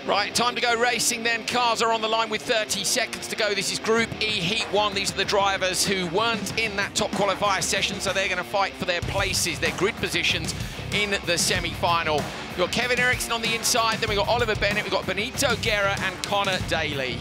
Right, time to go racing then. Cars are on the line with 30 seconds to go. This is Group E, Heat 1. These are the drivers who weren't in that top qualifier session, so they're going to fight for their places, their grid positions in the semi-final. We've got Kevin Eriksson on the inside, then we've got Oliver Bennett, we've got Benito Guerra and Connor Daly.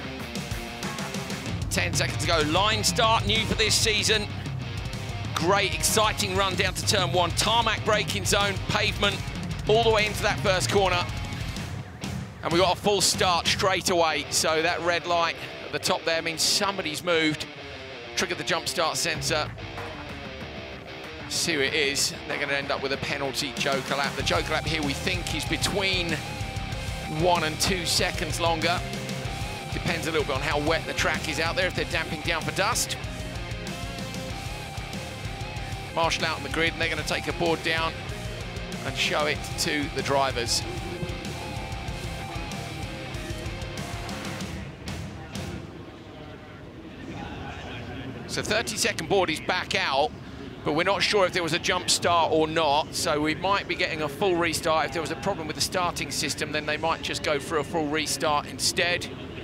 10 seconds to go. Line start, new for this season. Great, exciting run down to turn 1. Tarmac braking zone, pavement, all the way into that first corner. And we got a full start straight away. So that red light at the top there means somebody's moved. Triggered the jump start sensor. See who it is. They're going to end up with a penalty joker lap. The joker lap here we think is between 1 and 2 seconds longer. Depends a little bit on how wet the track is out there, if they're damping down for dust. Marshall out on the grid, and they're going to take a board down and show it to the drivers. So 30-second board is back out, but we're not sure if there was a jump start or not, so we might be getting a full restart. If there was a problem with the starting system, then they might just go for a full restart instead.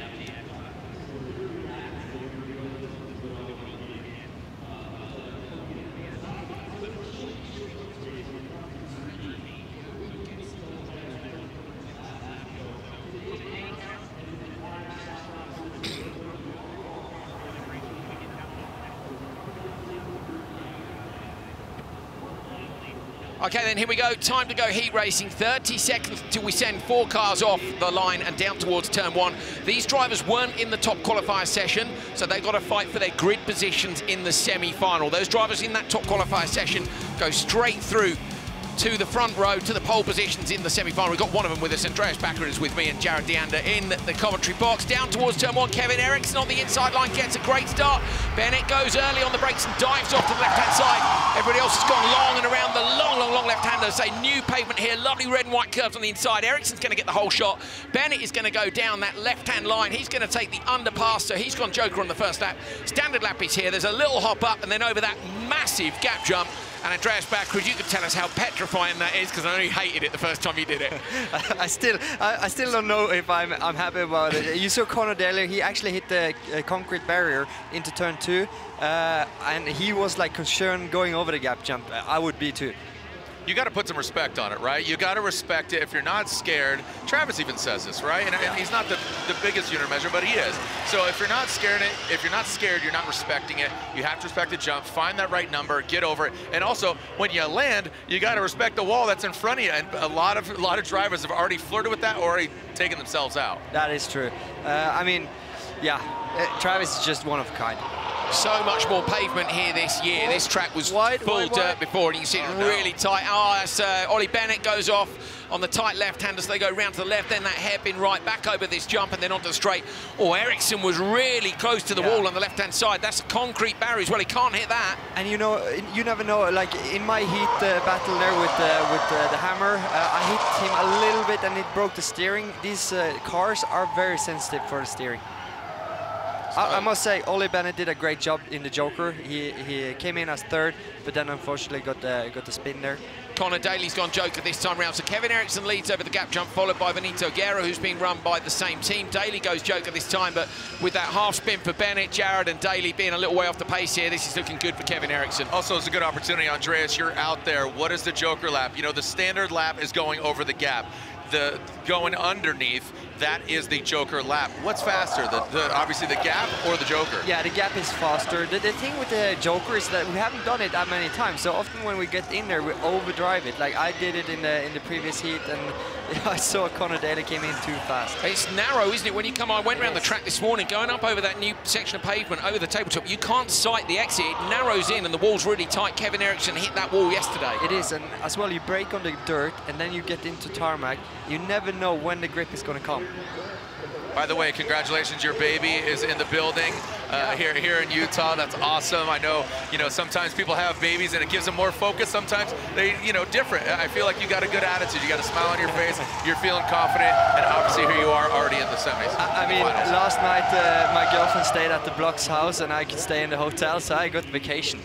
Okay, then here we go. Time to go heat racing. 30 seconds until we send 4 cars off the line and down towards turn 1. These drivers weren't in the top qualifier session, so they've got to fight for their grid positions in the semi-final. Those drivers in that top qualifier session go straight through to the front row, to the pole positions in the semi-final. We've got one of them with us. Andreas Backer is with me and Jared Deander in the commentary box. Down towards turn 1, Kevin Eriksson on the inside line gets a great start. Bennett goes early on the brakes and dives off to the left-hand side. Everybody else has gone long and around the long left-hander. Say new pavement here, lovely red and white curves on the inside. Eriksson's going to get the whole shot. Bennett is going to go down that left-hand line. He's going to take the underpass, so he's gone joker on the first lap. Standard lap is here. There's a little hop up and then over that massive gap jump. And Andreas Backer, you could tell us how petrifying that is, because I know you hated it the first time you did it. I still don't know if I'm happy about it. You saw Connor Daly, he actually hit the concrete barrier into turn 2, and he was like concerned going over the gap jump. I would be too. You got to put some respect on it, right? You got to respect it. If you're not scared, Travis even says this, right? And he's not the biggest unit measure, but he is. So if you're not scared, you're not respecting it. You have to respect the jump, find that right number, get over it. And also, when you land, you got to respect the wall that's in front of you. And a lot of drivers have already flirted with that or already taken themselves out. That is true. I mean, yeah, Travis is just one of a kind. So much more pavement here this year. This track was full dirt before, and you can see it really tight. Oh, that's Ollie Bennett goes off on the tight left-hander, so they go round to the left, then that hairpin right back over this jump and then onto the straight. Oh, Eriksson was really close to the wall on the left-hand side. That's a concrete barrier as well. He can't hit that. And you know, you never know. Like in my heat battle there with the hammer, I hit him a little bit and it broke the steering. These cars are very sensitive for the steering. I must say, Ollie Bennett did a great job in the Joker. He came in as 3rd, but then unfortunately got the spin there. Connor Daly's gone Joker this time round. So Kevin Eriksson leads over the gap jump, followed by Benito Guerra, who's been run by the same team. Daly goes Joker this time, but with that half spin for Bennett, Jared and Daly being a little way off the pace here, this is looking good for Kevin Eriksson. Also, it's a good opportunity, Andreas. You're out there. What is the Joker lap? You know, the standard lap is going over the gap. The going underneath, that is the Joker lap. What's faster, obviously the gap or the Joker? Yeah, the gap is faster. The thing with the Joker is that we haven't done it that many times. So often when we get in there, we overdrive it. Like I did it in the previous heat, and I saw Connor Daly came in too fast. It's narrow, isn't it? When you come on, I went around the track this morning, going up over that new section of pavement, over the tabletop, you can't sight the exit. It narrows in and the wall's really tight. Kevin Eriksson hit that wall yesterday. It is, and as well, you brake on the dirt and then you get into tarmac. You never know when the grip is going to come. By the way, congratulations, your baby is in the building. here in Utah. That's awesome. I know, you know, sometimes people have babies and it gives them more focus. Sometimes they, you know, different. I feel like you got a good attitude. You got a smile on your face. You're feeling confident, and obviously here you are already in the semis. I mean, last night my girlfriend stayed at the Block's house, and I could stay in the hotel, so I got vacation.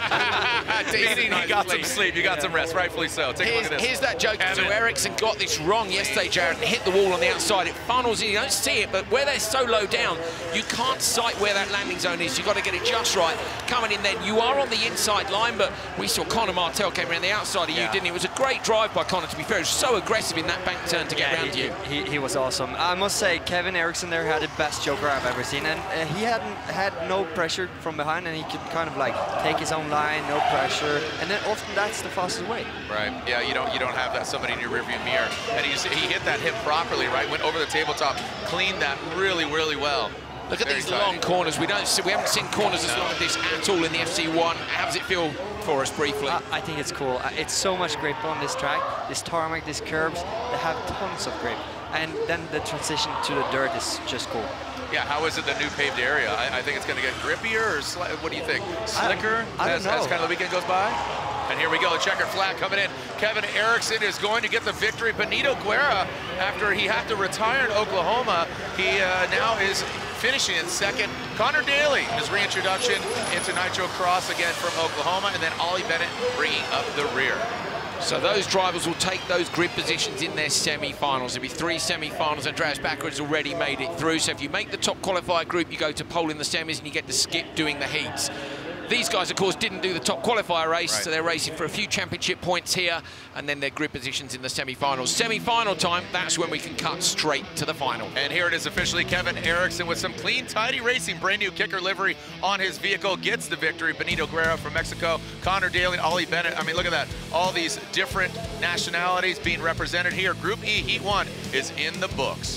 Meaning you got some sleep, you got some rest, rightfully so. Take a look at this. Here's that joke. So Ericsson got this wrong yesterday, Jared, and hit the wall on the outside. It funnels in, you don't see it, but where they're so low down, you can't sight where that landing zone is. You've got to get it just right. Coming in then, you are on the inside line, but we saw Connor Martell came around the outside of you, didn't he? It was a great drive by Connor, to be fair. He was so aggressive in that bank turn to get around you. He was awesome. I must say, Kevin Eriksson there had the best joker I've ever seen, and he hadn't had no pressure from behind, and he could kind of like take his own line, no pressure, and then often that's the fastest way. Right. Yeah, you don't have that somebody in your rearview mirror, and he hit that hip properly, right? Went over the tabletop, cleaned that really, really well. Look at these long corners. We haven't seen corners as long as this at all in the FC1. How does it feel for us briefly? I think it's cool. It's so much grip on this track, this tarmac, these curbs. They have tons of grip, and then the transition to the dirt is just cool. Yeah, how is it the new paved area? I think it's going to get grippier, or what do you think? Slicker as kind of the weekend goes by? And here we go, the checkered flag coming in. Kevin Eriksson is going to get the victory. Benito Guerra, after he had to retire in Oklahoma, he now is finishing in second. Connor Daly, his reintroduction into Nitrocross again from Oklahoma, and then Ollie Bennett bringing up the rear. So those drivers will take those grid positions in their semi-finals. There'll be 3 semi-finals. Andreas Backer has already made it through. So if you make the top qualifier group, you go to pole in the semis and you get to skip doing the heats. These guys, of course, didn't do the top qualifier race, so they're racing for a few championship points here, and then their grid positions in the semi-finals. Semi-final time, that's when we can cut straight to the final. And here it is officially. Kevin Eriksson with some clean, tidy racing, brand new kicker livery on his vehicle gets the victory. Benito Guerra from Mexico, Connor Daly, Ollie Bennett. I mean, look at that. All these different nationalities being represented here. Group E, Heat 1 is in the books.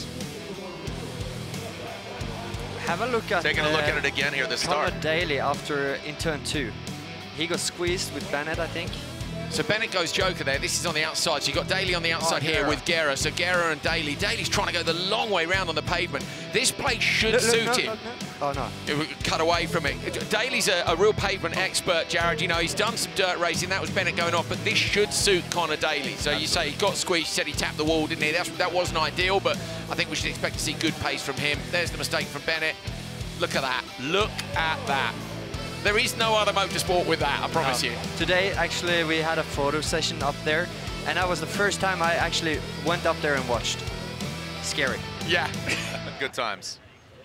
Have a look at taking a look at it again here, the start. Connor Daly after in turn 2. He got squeezed with Bennett, I think. So Bennett goes joker there. This is on the outside. So you've got Daly on the outside here with Guerra. So Guerra and Daly. Daly's trying to go the long way round on the pavement. This place should suit him. Oh, no. Cut away from it. Daly's a real pavement expert, Jared. You know, he's done some dirt racing. That was Bennett going off, but this should suit Connor Daly. So you say he got squeezed, you said he tapped the wall, didn't he? That wasn't ideal, but I think we should expect to see good pace from him. There's the mistake from Bennett. Look at that. Look at that. There is no other motorsport with that, I promise you. Today, actually, we had a photo session up there, and that was the first time I actually went up there and watched. Scary. Yeah. Good times.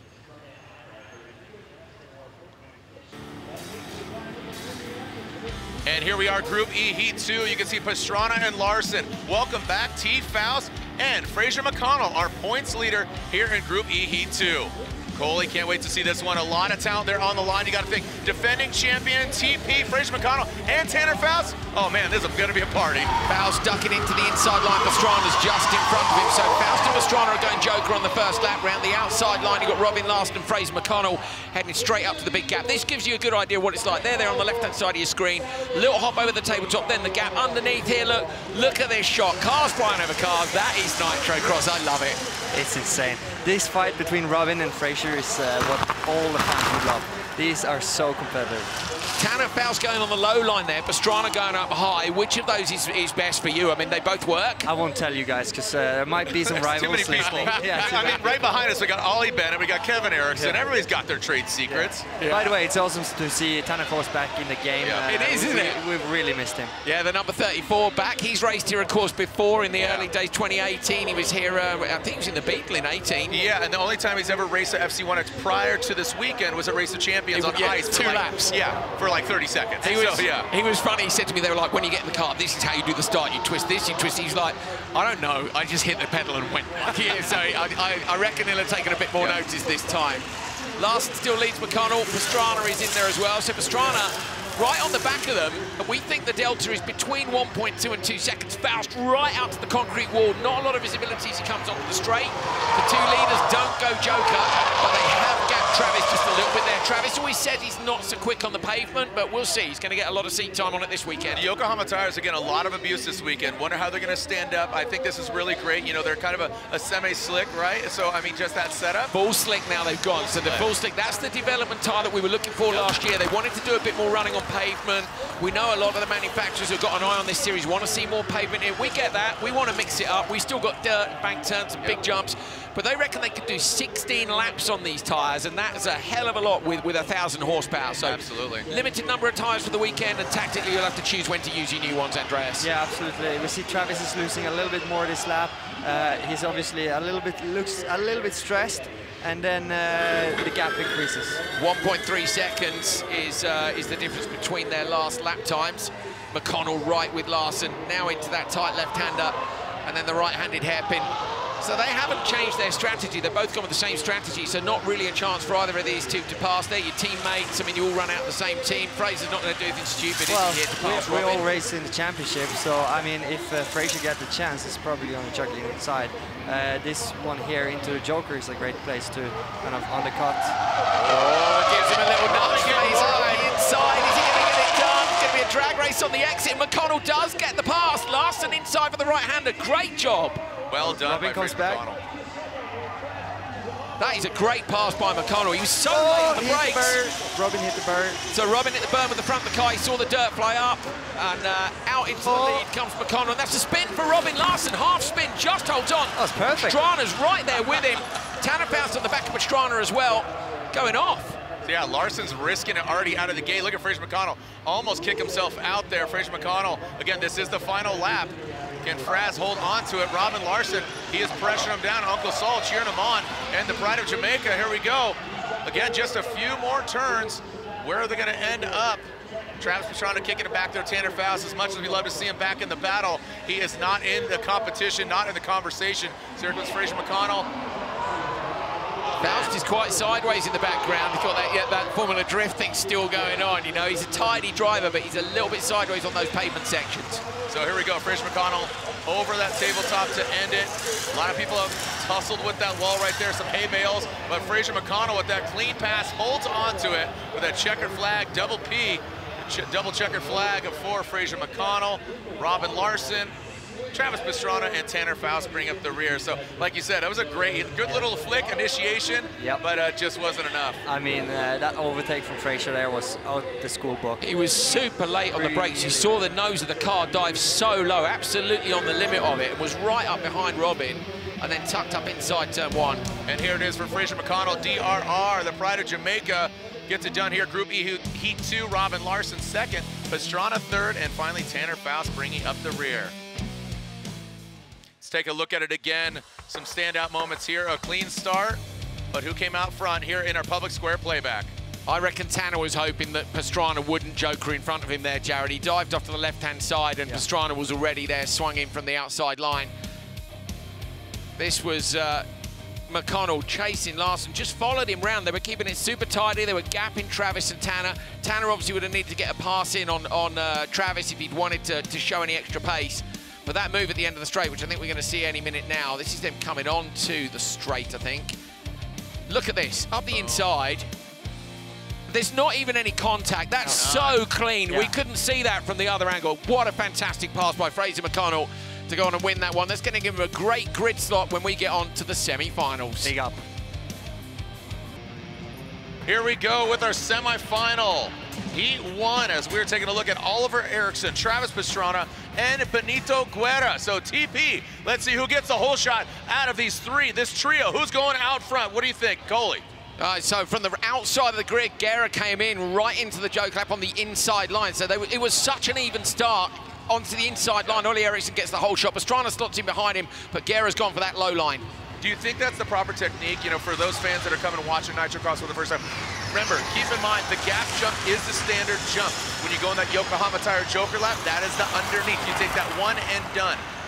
And here we are, Group E, Heat 2. You can see Pastrana and Larson. Welcome back, T. Faust and Fraser McConnell, our points leader here in Group E, Heat 2. Coley, can't wait to see this one. A lot of talent there on the line. You got to think defending champion TP, Fraser McConnell, and Tanner Faust. Oh man, this is going to be a party. Faust ducking into the inside line. Pastrana's just in front of him. So Faust and Pastrana are going joker on the first lap round. The outside line, you've got Robin Larson and Fraser McConnell heading straight up to the big gap. This gives you a good idea what it's like. They're there on the left-hand side of your screen. Little hop over the tabletop, then the gap underneath here. Look at this shot. Cars flying over cars. That is Nitrocross. I love it. It's insane. This fight between Robin and Fraser is what all the fans would love. These are so competitive. Tanner Faust going on the low line there, Pastrana going up high. Which of those is best for you? I mean, they both work. I won't tell you guys, because there might be some rivals. Too many people. Yeah, I mean, right behind us, we got Ollie Bennett, we got Kevin Eriksson. Everybody's got their trade secrets. By the way, it's awesome to see Tanner Faust back in the game. It is, isn't it? We've really missed him. Yeah, the number 34 back. He's raced here, of course, before in the early days, 2018. He was here, I think he was in the Beetle in 18. Yeah, and the only time he's ever raced at FC1X prior to this weekend was a Race of Champions on ice. 2 laps. Yeah, for like 30 seconds. He was funny. He said to me, they were like, when you get in the car, this is how you do the start. You twist this, you twist. He's like, I don't know. I just hit the pedal and went. So I reckon he'll have taken a bit more notice this time. Larson still leads McConnell. Pastrana is in there as well. So Pastrana right on the back of them. And we think the delta is between 1.2 and 2 seconds. Faust right out to the concrete wall. Not a lot of visibility as he comes onto the straight. The two leaders don't go joker, but they have gapped Travis just a little bit there. Travis always said he's not so quick on the pavement, but we'll see. He's going to get a lot of seat time on it this weekend. The Yokohama tires, again, a lot of abuse this weekend. Wonder how they're going to stand up. I think this is really great. You know, they're kind of a semi-slick, right? So, I mean, just that setup. Full slick now they've gone. So the full slick, that's the development tire that we were looking for last year. They wanted to do a bit more running on pavement. We know a lot of the manufacturers have got an eye on this series, want to see more pavement in. We get that. We want to mix it up. We still got dirt, bank turns, and big jumps. But they reckon they could do 16 laps on these tires, and that's a hell of a lot with 1,000 horsepower. So absolutely. Limited number of tires for the weekend, and tactically you'll have to choose when to use your new ones, Andreas. Yeah, absolutely. We see Travis is losing a little bit more this lap. He's obviously looks a little bit stressed, and then the gap increases. 1.3 seconds is the difference between their last lap times. McConnell right with Larson, now into that tight left-hander, and then the right-handed hairpin. So they haven't changed their strategy. They've both gone with the same strategy, so not really a chance for either of these two to pass. They're your teammates. I mean, you all run out the same team. Fraser's not going to do anything stupid, well, is he, here to pass we Robin? all race in the championship, so, I mean, if Fraser gets the chance, it's probably on the juggling inside. This one here into the Joker is a great place to kind of undercut. Oh, gives him a little nudge. Inside, is he going to get it done? It's going to be a drag race on the exit. McConnell does get the pass. Larson inside for the right-hander. Great job. Well done by Fraser McConnell. That is a great pass by McConnell. He was so late on the brakes. Robin hit the burn. So Robin hit the burn with the front of the car. He saw the dirt fly up, and out into the lead comes McConnell. And that's a spin for Robin Larson. Half spin, just holds on. That's perfect. Pastrana's right there with him. Tanner Faust on the back of Pastrana as well, going off. So yeah, Larson's risking it already out of the gate. Look at Fraser McConnell. Almost kick himself out there. Fraser McConnell, again, this is the final lap. Can Fraz hold on to it? Robin Larson, he is pressuring him down. Uncle Saul cheering him on. And the pride of Jamaica, here we go. Again, just a few more turns. Where are they going to end up? Travis Pastrana kicking it back there. Tanner Faust, as much as we love to see him back in the battle, he is not in the competition, not in the conversation. So here comes Fraser McConnell. Faust is quite sideways in the background. He's got that Formula Drift thing still going on. You know, he's a tidy driver, but he's a little bit sideways on those pavement sections. So here we go, Fraser McConnell over that tabletop to end it. A lot of people have tussled with that wall right there, some hay bales, but Fraser McConnell with that clean pass holds on to it with that checkered flag, double P, double checkered flag for Fraser McConnell. Robin Larson, Travis Pastrana, and Tanner Faust bring up the rear. So, like you said, that was a good little flick initiation, but just wasn't enough. I mean, that overtake from Fraser there was out the school book. He was super late on the brakes. You saw the nose of the car dive so low, absolutely on the limit of it. It was right up behind Robin, and then tucked up inside turn one. And here it is for Fraser McConnell, DRR, the pride of Jamaica. Gets it done here. Group E, Heat 2, Robin Larson second, Pastrana third, and finally Tanner Faust bringing up the rear. Take a look at it again. Some standout moments here. A clean start, but who came out front here in our public square playback? I reckon Tanner was hoping that Pastrana wouldn't joker in front of him there, Jared. He dived off to the left-hand side, and Pastrana was already there, swung in from the outside line. This was McConnell chasing Larson, just followed him round. They were keeping it super tidy. They were gapping Travis and Tanner. Tanner obviously would have needed to get a pass in on Travis if he'd wanted to show any extra pace. But that move at the end of the straight, which I think we're going to see any minute now, this is them coming on to the straight, I think. Look at this, up the inside. There's not even any contact. That's so clean. We couldn't see that from the other angle. What a fantastic pass by Fraser McConnell to go on and win that one. That's going to give him a great grid slot when we get on to the semi-finals. Big up. Here we go with our semi-final. Heat 1, as we're taking a look at Oliver Eriksson, Travis Pastrana, and Benito Guerra. So TP, let's see who gets the whole shot out of these three, this trio. Who's going out front? What do you think, Coley? So from the outside of the grid, Guerra came in right into the joke lap on the inside line. So it was such an even start onto the inside line. Ollie Eriksson gets the whole shot. Pastrana slots in behind him, but Guerra's gone for that low line. Do you think that's the proper technique, you know, for those fans that are coming and watching Nitrocross for the first time? Remember, keep in mind, the gap jump is the standard jump. When you go in that Yokohama tire joker lap, that is the underneath. You take that one and done.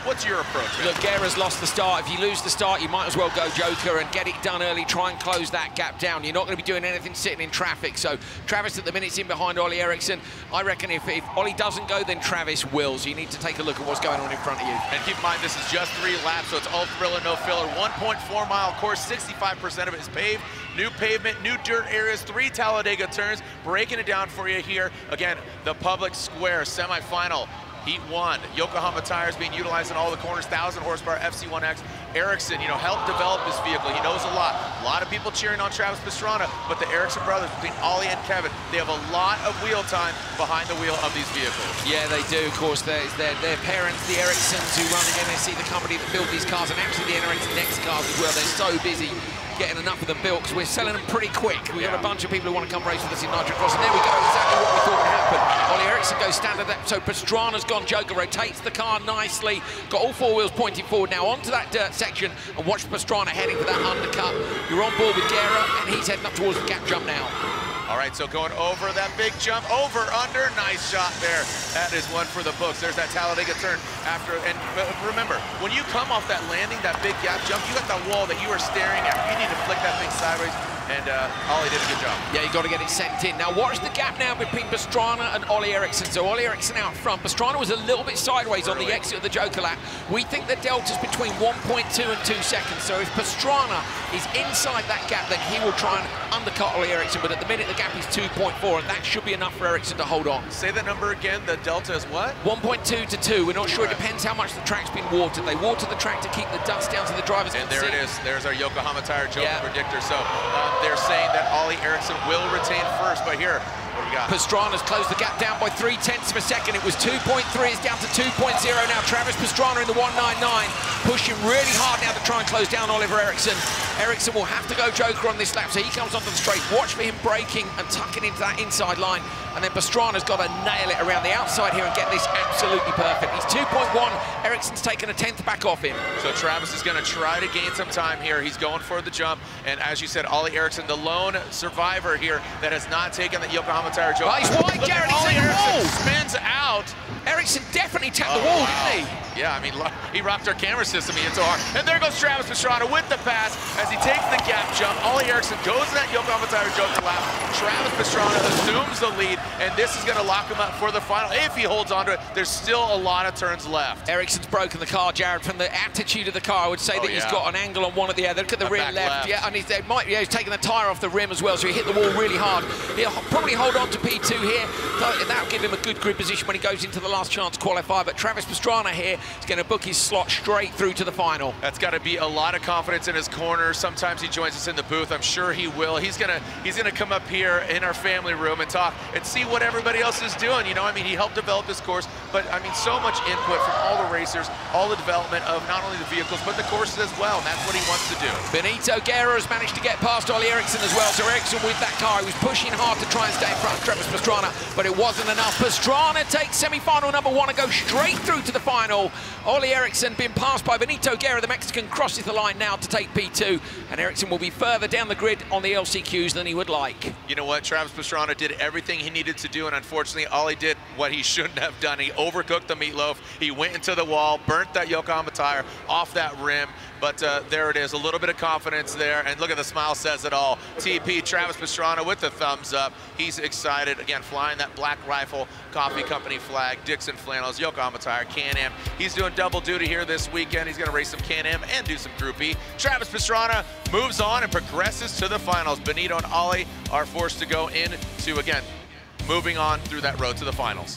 What's your approach? Look, Guerra's lost the start. If you lose the start, you might as well go Joker and get it done early, try and close that gap down. You're not going to be doing anything sitting in traffic. So Travis at the minute's in behind Ollie Eriksson. I reckon if Ollie doesn't go, then Travis will. So you need to take a look at what's going on in front of you. And keep in mind, this is just 3 laps, so it's all thriller, no filler. 1.4-mile course, 65% of it is paved. New pavement, new dirt areas, 3 Talladega turns. Breaking it down for you here. Again, the public square semifinal. Heat 1, Yokohama tires being utilized in all the corners, 1,000 horsepower FC1X. Eriksson, you know, helped develop this vehicle. He knows a lot. A lot of people cheering on Travis Pastrana, but the Eriksson brothers, between Ollie and Kevin, they have a lot of wheel time behind the wheel of these vehicles. Yeah, they do. Of course, their parents, the Erikssons, who run the NSC, the company that built these cars, and actually the NRX Next cars as well. They're so busy getting enough of them built because we're selling them pretty quick. We've got a bunch of people who want to come race with us in Nitrocross, and there we go, exactly what we thought would happen. Ollie Eriksson goes standard, so Pastrana's gone Joker, rotates the car nicely, got all 4 wheels pointing forward now onto that dirt section, and watch Pastrana heading for that undercut. You're on board with Guerra, and he's heading up towards the gap jump now. All right, so going over that big jump, over, under, nice shot there. That is one for the books. There's that Talladega turn after, and remember, when you come off that landing, that big gap jump, you got that wall that you are staring at. You need to flick that thing sideways, and Ollie did a good job. Yeah, you got to get it sent in. Now watch the gap now between Pastrana and Ollie Eriksson. So Ollie Eriksson out front. Pastrana was a little bit sideways on the exit of the Joker lap. We think the delta's between 1.2 and 2 seconds. So if Pastrana is inside that gap, then he will try and undercut Ollie Eriksson. But at the minute, the gap is 2.4, and that should be enough for Eriksson to hold on. Say that number again. The delta is what? 1.2 to 2. We're not sure. It depends how much the track's been watered. They water the track to keep the dust down so the drivers and can see. And there it is. There's our Yokohama tire Joker predictor. So they're saying that Ollie Eriksson will retain first, but here, what do we got? Pastrana's closed the gap down by 0.3 of a second. It was 2.3, it's down to 2.0 now. Travis Pastrana in the 199, pushing really hard now to try and close down Oliver Eriksson. Eriksson will have to go Joker on this lap, so he comes onto the straight. Watch for him braking and tucking into that inside line. And then Pastrana's got to nail it around the outside here and get this absolutely perfect. He's 2.1, Eriksson's taken a 10th back off him. So Travis is going to try to gain some time here. He's going for the jump. And as you said, Ollie Eriksson, the lone survivor here that has not taken the Yokohama tire joke. Oh, he's wide, Garrett, he's in the wall. Spins out. Eriksson definitely tapped the wall, didn't he? Yeah, I mean, he rocked our camera system, he hit so hard. And there goes Travis Pastrana with the pass as he takes the gap jump. Ollie Eriksson goes to that Yokohama tire Joker lap. Travis Pastrana assumes the lead, and this is going to lock him up for the final. If he holds on to it, there's still a lot of turns left. Eriksson's broken the car, Jared. From the attitude of the car, I would say that he's got an angle on one of the other. Look at the rear left. Yeah, and he's taking the tire off the rim as well, so he hit the wall really hard. He'll probably hold on to P2 here. That'll give him a good grid position when he goes into the last chance qualifier. But Travis Pastrana here is going to book his slot straight through to the final. That's got to be a lot of confidence in his corner. Sometimes he joins us in the booth. I'm sure he will. He's gonna come up here in our family room and talk and see what everybody else is doing. You know, I mean, he helped develop this course, but I mean, so much input from all the racers, all the development of not only the vehicles but the courses as well. And that's what he wants to do. Benito Guerra has managed to get past Ollie Eriksson as well. So Eriksson with that car, he was pushing hard to try and stay in front of Travis Pastrana, but it wasn't enough. Pastrana takes semi-final number 1 and goes straight through to the final. Ollie Eriksson being passed by Benito Guerra, the Mexican, crosses the line now to take P2, and Eriksson will be further down the grid on the LCQs than he would like. You know what? Travis Pastrana did everything he needed to do, and unfortunately, Ollie did what he shouldn't have done. He overcooked the meatloaf. He went into the wall, burnt that Yokohama tire off that rim. But there it is, a little bit of confidence there, and look at the smile says it all. TP, Travis Pastrana with the thumbs up. He's excited, again, flying that Black Rifle Coffee Company flag, Dixon Flannels, Yokohama tire, Can-Am. He's doing double duty here this weekend. He's gonna race some Can-Am and do some Group E. Travis Pastrana moves on and progresses to the finals. Benito and Ollie are forced to go into, again, moving on through that road to the finals.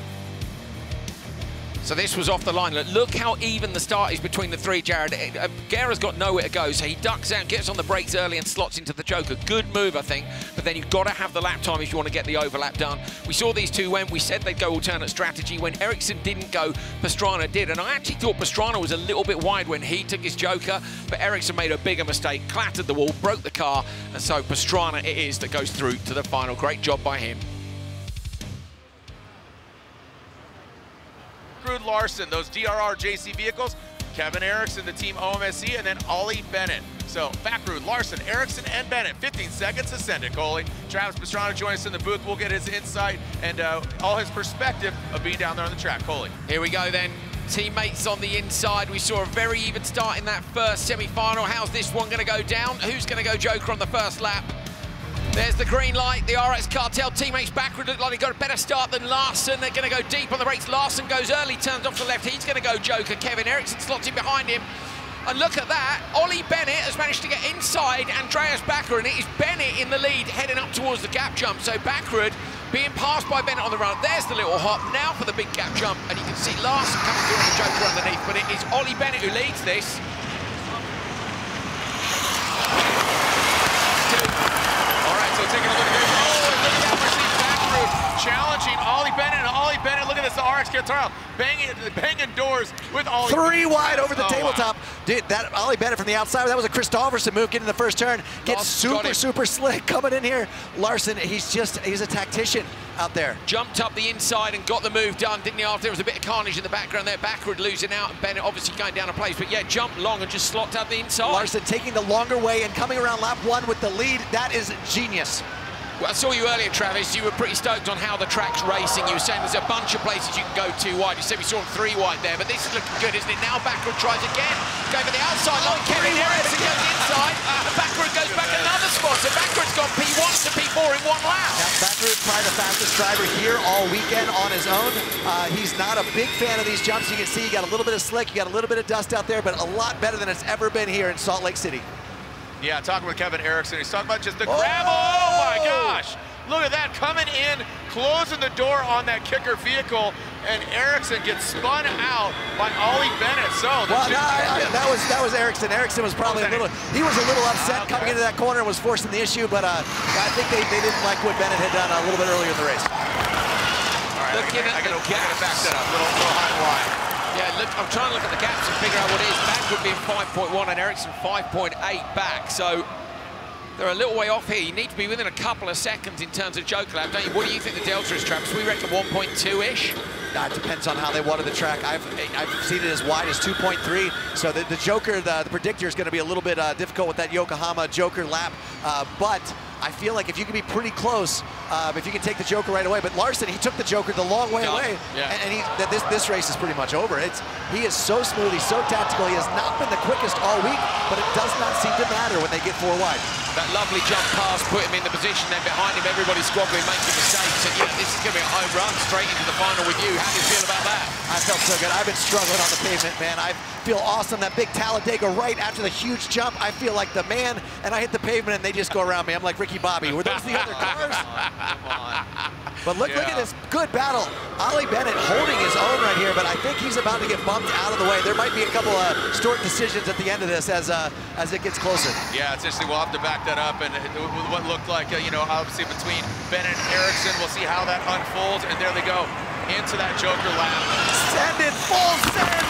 So this was off the line. Look how even the start is between the three, Jared. Guerra's got nowhere to go, so he ducks out, gets on the brakes early and slots into the Joker. Good move, I think, but then you've got to have the lap time if you want to get the overlap done. We saw these two when we said they'd go alternate strategy. When Eriksson didn't go, Pastrana did, and I actually thought Pastrana was a little bit wide when he took his Joker, but Eriksson made a bigger mistake, clattered the wall, broke the car, and so Pastrana it is that goes through to the final. Great job by him. Larson, those DRR JC vehicles, Kevin Eriksson, the team OMSC, and then Ollie Bennett. So Backrud, Larson, Eriksson, and Bennett. 15 seconds to send it, Coley. Travis Pastrana joins us in the booth. We'll get his insight and all his perspective of being down there on the track. Coley. Here we go then. teammates on the inside. We saw a very even start in that first semi-final. How's this one going to go down? Who's going to go Joker on the first lap? There's the green light. The RX Cartel teammates backward look like they got a better start than Larson. They're going to go deep on the brakes. Larson goes early, turns off to the left. He's going to go Joker. Kevin Eriksson slots in behind him. And look at that. Ollie Bennett has managed to get inside Andreas Backrud, and it is Bennett in the lead heading up towards the gap jump. So Backrud being passed by Bennett on the run. There's the little hop. Now for the big gap jump. And you can see Larson coming through on the Joker underneath, but it is Ollie Bennett who leads this. So taking a look at this. Oh, and look at that. We're seeing Backrud challenging Ollie Bennett. And Ollie Bennett, look at this, the RX Cartel banging doors with Ollie. 3 wide over the tabletop. Wow. Dude, that Ollie Bennett from the outside, that was a Christopherson move getting the first turn. Gets super slick coming in here. Larson, he's a tactician out there. Jumped up the inside and got the move done, didn't he? After there was a bit of carnage in the background there. Backward losing out, and Bennett obviously going down a place. But yeah, jumped long and just slopped out the inside. Larson taking the longer way and coming around lap 1 with the lead. That is genius. Well, I saw you earlier, Travis. You were pretty stoked on how the track's racing. You were saying there's a bunch of places you can go 2 wide. You said we saw him 3 wide there, but this is looking good, isn't it? Now Backrud tries again. Going for the outside line. Kevin Eriksson goes inside, and Backrud goes back another spot. So Backrud's gone P1 to P4 in 1 lap. Now, Backrud probably the fastest driver here all weekend on his own. He's not a big fan of these jumps. You can see you got a little bit of slick, you got a little bit of dust out there, but a lot better than it's ever been here in Salt Lake City. Yeah, talking with Kevin Eriksson, he's talking about just the grab. Oh my gosh! Look at that, coming in, closing the door on that kicker vehicle, and Eriksson gets spun out by Ollie Bennett. So well, that was Eriksson. Eriksson was probably a little upset coming into that corner and was forcing the issue, but I think they didn't like what Bennett had done a little bit earlier in the race. All right, I gotta back that up, little high and wide. Yeah, look, I'm trying to look at the gaps and figure out what it is. Backward being 5.1 and Eriksson 5.8 back, so they're a little way off here. You need to be within a couple of seconds in terms of Joker lap, don't you? What do you think the delta is, Travis? We reckon 1.2-ish. It depends on how they water the track. I've seen it as wide as 2.3. So the Joker, the predictor is going to be a little bit difficult with that Yokohama Joker lap. But I feel like if you can be pretty close, if you can take the Joker right away. But Larson, he took the Joker the long way away, and this race is pretty much over. He is so smooth, he's so tactical. He has not been the quickest all week, but it does not seem to matter when they get 4 wide. That lovely jump pass put him in the position, then behind him everybody's squabbling, making mistakes, and yeah, this is going to be a home run straight into the final with you. How do you feel about that? I felt so good. I've been struggling on the pavement, man. I feel awesome. That big Talladega right after the huge jump, I feel like the man, and I hit the pavement and they just go around me. I'm like Ricky Bobby. Were those the other cars? But look at this good battle. Ollie Bennett holding his own right here, but I think he's about to get bumped out of the way. There might be a couple of short decisions at the end of this as it gets closer. Yeah, it's interesting. We'll have to back that up, and what looked like, obviously between Bennett and Eriksson, we'll see how that unfolds, and there they go into that Joker lap. Send it, full send!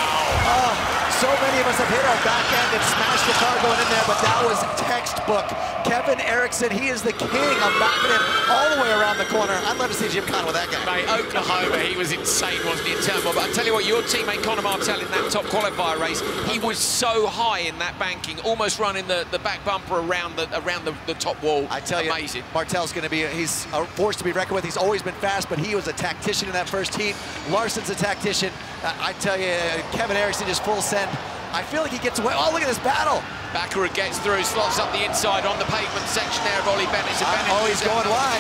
Wow! So many of us have hit our back end and smashed the car going in there, but that was textbook. Kevin Eriksson, he is the king of backing it all the way around the corner. I'd love to see Jim Conner with that guy. Mate, Oklahoma, he was insane, wasn't he, in turbo? But I tell you what, your teammate Conor Martell in that top qualifier race, he was so high in that banking, almost running the back bumper around the top wall. I tell you, amazing. Martell's going to be, he's a force to be reckoned with. He's always been fast, but he was a tactician in that first heat. Larson's a tactician. I tell you, Kevin Eriksson just full send. I feel like he gets away. Oh, look at this battle. Backrud gets through, slots up the inside on the pavement section there of Ollie Bennett. So he's going wide.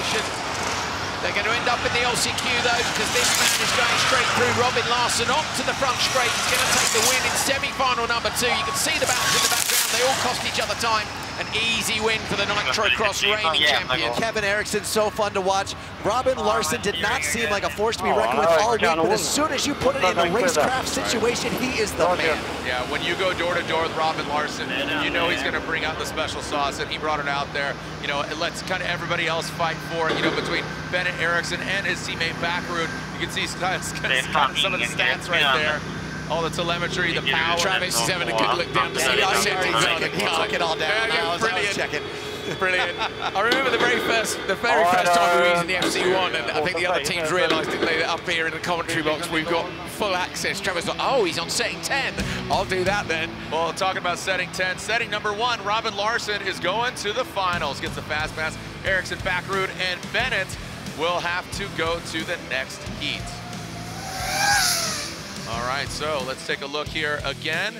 They're going to end up in the LCQ though, because this man is going straight through. Robin Larson on to the front straight. He's going to take the win in semi-final number 2. You can see the battles in the background. They all cost each other time. An easy win for the Nitrocross reigning champion. Kevin Eriksson, so fun to watch. Robin Larson did not seem like a force to be reckoned with all week, but as soon as you put it in a racecraft situation, he is the man. Yeah, when you go door to door with Robin Larson, you know he's going to bring out the special sauce, and he brought it out there. It lets kind of everybody else fight for it. Between Bennett Eriksson and his teammate Backrud, you can see some of the stats right there. All the telemetry, the power. Travis is having a good look down to see the settings on the car. Took it all down. Brilliant. Brilliant. I remember the very first time we were using the FC1, and I think the other teams realised that up here in the commentary box we've got full access. Travis thought, oh, he's on setting 10. I'll do that then. Well, talking about setting 10, setting number 1, Robin Larson is going to the finals. Gets the fast pass. Eriksson, Backrud, and Bennett will have to go to the next heat. All right, so let's take a look here again.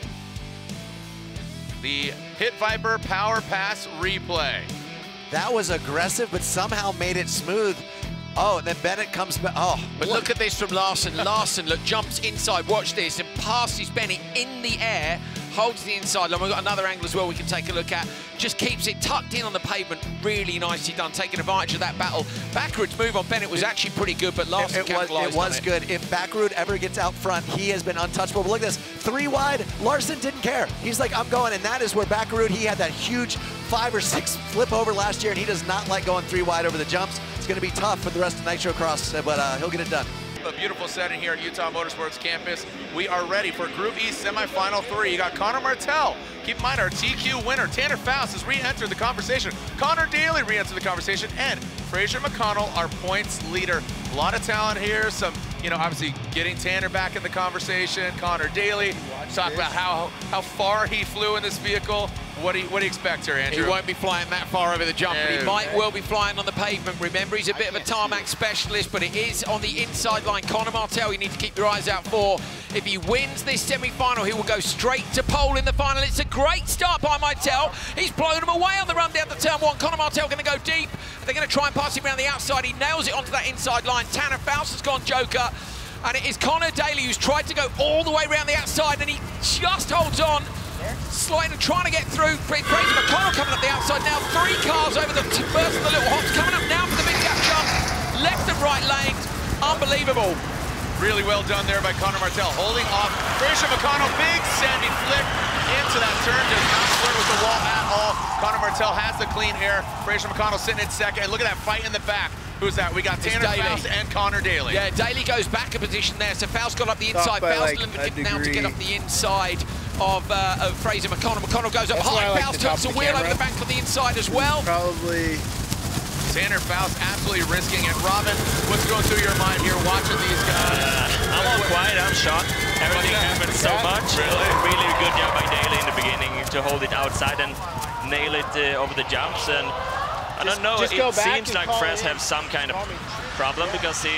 The Pit Viper Power Pass replay. That was aggressive, but somehow made it smooth. Oh, and then Bennett comes back. Oh, but look at this from Larson. Larson, look, jumps inside. Watch this, and passes Bennett in the air, holds the inside line. We've got another angle as well we can take a look at. Just keeps it tucked in on the pavement. Really nicely done, taking advantage of that battle. Backwards move on Bennett was actually pretty good, but Larson capitalized on it. It was good. If Backroot ever gets out front, he has been untouchable. But look at this, 3 wide. Larson didn't care. He's like, I'm going, and that is where Backroot, he had that huge 5 or 6 flip over last year, and he does not like going 3 wide over the jumps. It's going to be tough for the rest of Nitrocross, but he'll get it done. A beautiful setting here at Utah Motorsports Campus. We are ready for Group E semifinal 3. You got Connor Martell. Keep in mind our TQ winner, Tanner Faust, has re-entered the conversation. Connor Daly re-entered the conversation, and Fraser McConnell, our points leader. A lot of talent here. Some, you know, obviously getting Tanner back in the conversation. Connor Daly, talk about how far he flew in this vehicle. What do you expect here, Andrew? He won't be flying that far over the jump, but he might well be flying on the pavement. Remember, he's a bit of a tarmac specialist, but it is on the inside line. Connor Martell, you need to keep your eyes out for. If he wins this semi-final, he will go straight to pole in the final. It's a great start by Martell. He's blown him away on the run down to turn 1. Connor Martell going to go deep. They're going to try and pass him around the outside. He nails it onto that inside line. Tanner Faust has gone joker. And it is Connor Daly who's tried to go all the way around the outside, and he just holds on. Sliding, trying to get through. Fraser McConnell coming up the outside now. 3 cars over the first of the little hops. Coming up now for the big gap jump. Left and right lanes. Unbelievable. Really well done there by Connor Martell. Holding off Fraser McConnell. Big sandy flick into that turn. Does not flirt with the wall at all. Connor Martell has the clean air. Fraser McConnell sitting in second. And look at that fight in the back. Who's that? We got Tanner Faust and Connor Daly. Yeah, Daly goes back a position there. So Faust got up the inside. Faust limited now to get up the inside of Fraser McConnell. McConnell goes up high. Faust hooks a wheel over the bank on the inside as well. Probably. Tanner Faust absolutely risking it. Robin, what's going through your mind here watching these guys? I'm all quiet. I'm shocked. Everything happened so much. Really good job by Daly in the beginning to hold it outside and nail it over the jumps. And I don't know, it seems like Fres have some kind of problem because he,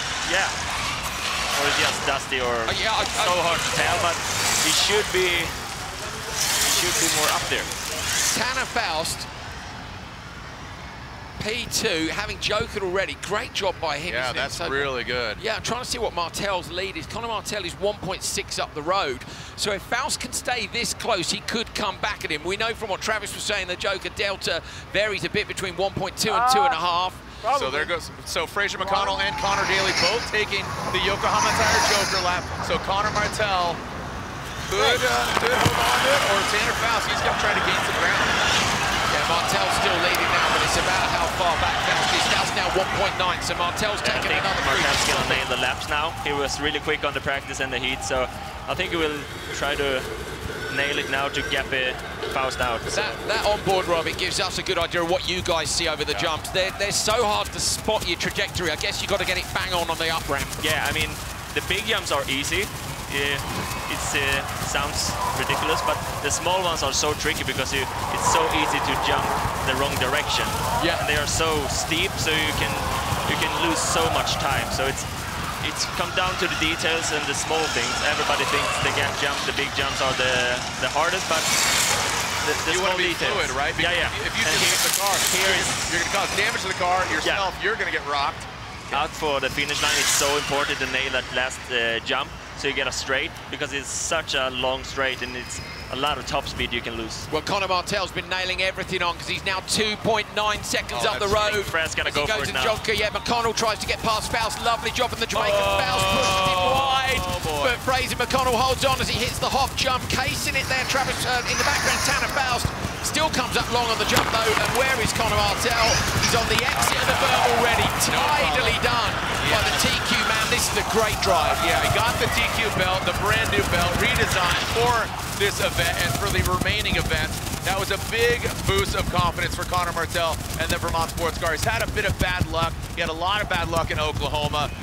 or it's just dusty or so hard to tell, but he should be more up there. Tanner Faust, P2, having jokered already. Great job by him. Yeah, that's really good. Yeah, I'm trying to see what Martell's lead is. Connor Martell is 1.6 up the road. So if Faust can stay this close, he could come back at him. We know from what Travis was saying, the joker delta varies a bit between 1.2 and 2.5. So there goes. So Fraser McConnell and Connor Daly both taking the Yokohama Tire Joker lap. So Connor Martell could hold on to it, or Tanner Faust, he's going to try to gain some ground. Yeah, Martell's still leading now, but it's about how far back Faust is. Faust now 1.9, so Martell's taking another 3. Martell's going to nail the laps now. He was really quick on the practice and the heat, so I think he will try to nail it now to gap Faust out. That onboard, Robbie, gives us a good idea of what you guys see over the jumps. They're so hard to spot your trajectory. I guess you've got to get it bang on the up ramp. Yeah, I mean, the big jumps are easy. It sounds ridiculous, but the small ones are so tricky because it's so easy to jump the wrong direction. Yeah, and they are so steep, so you can lose so much time. So it's come down to the details and the small things. Everybody thinks the gap jump, the big jumps are the hardest, but the you small want to be details. fluid, right? Because If you hit the car, you're going to cause damage to the car yourself. You're going to get rocked. Out for the finish line, it's so important to nail that last jump so you get a straight, because it's such a long straight and it's a lot of top speed you can lose. Well, Connor Martell's been nailing everything on because he's now 2.9 seconds up the road. Fred's going to go for it now. Jonker, yeah, McConnell tries to get past Faust. Lovely job from the Jamaican. Faust pushes him wide, but Fraser McConnell holds on as he hits the hop jump, casing it there. Travis in the background, Tanner Faust still comes up long on the jump though, and where is Connor Martell? He's on the exit of the berm already. Tidily done by the TQ man. This is a great drive. Yeah, he got the TQ belt, the brand new belt, redesigned for this event and for the remaining events. That was a big boost of confidence for Connor Martell and the Vermont Sports Car. He's had a bit of bad luck. He had a lot of bad luck in Oklahoma.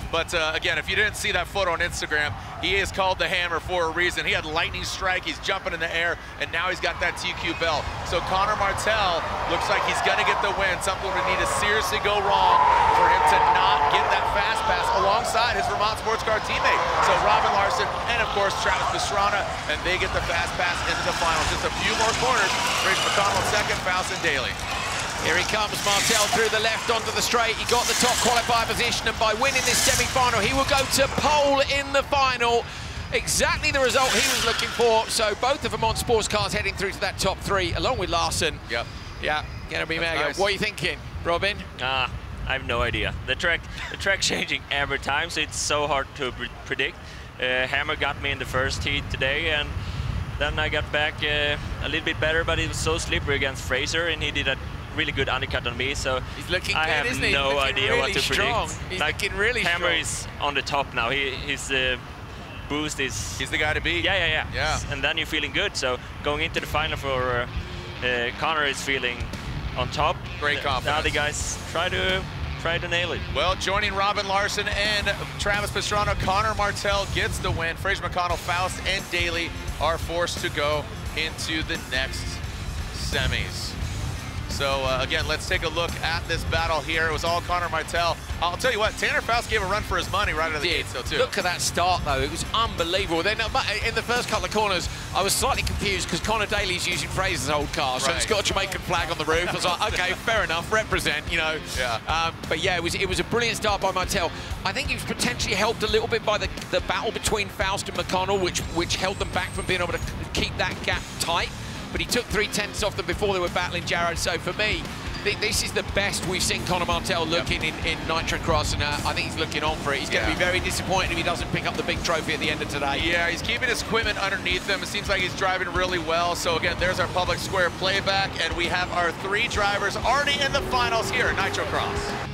But again, if you didn't see that photo on Instagram, he is called the Hammer for a reason. He had lightning strike, he's jumping in the air, and now he's got that TQ belt. So Connor Martell looks like he's gonna get the win. Something would need to seriously go wrong for him to not get that fast pass alongside his Vermont Sports Car teammate. So Robin Larson and of course Travis Pastrana, and they get the fast pass into the finals. Just a few more corners. Fraser McConnell second, Faust and Daly. Here he comes, Martell through the left onto the straight. He got the top qualifier position, and by winning this semi-final, he will go to pole in the final. Exactly the result he was looking for. So both of them on sports cars heading through to that top 3, along with Larson. Yep. Yeah, gonna be mega. Nice. What are you thinking, Robin? I have no idea. The track's changing every time, so it's so hard to predict. Hammer got me in the first heat today, and then I got back a little bit better, but it was so slippery against Fraser, and he did a really good undercut on me, so he's looking good, I have isn't he? no idea really what to strong. predict. He's like, looking really Hammer strong. is on the top now. His boost is... He's the guy to beat. Yeah. And then you're feeling good, so going into the final for Connor is feeling on top. Great confidence. The other guys try to nail it. Well, joining Robin Larson and Travis Pastrana, Connor Martell gets the win. Fraser McConnell, Faust, and Daly are forced to go into the next semis. So again, let's take a look at this battle here. It was all Connor Martell. I'll tell you what, Tanner Faust gave a run for his money right out of the gates, though, too. Look at that start, though. It was unbelievable. Then in the first couple of corners, I was slightly confused because Connor Daly's using Fraser's old car, so it's got a Jamaican flag on the roof. I was like, okay, fair enough, represent, you know. Yeah. But yeah, it was a brilliant start by Martell. I think he was potentially helped a little bit by the battle between Faust and McConnell, which held them back from being able to keep that gap tight. But he took 3/10 off them before they were battling Jared. So for me, this is the best we've seen Connor Martell looking in Nitrocross, and I think he's looking on for it. He's going to be very disappointed if he doesn't pick up the big trophy at the end of today. Yeah, he's keeping his equipment underneath him. It seems like he's driving really well. So again, there's our public square playback, and we have our 3 drivers already in the finals here at Nitrocross.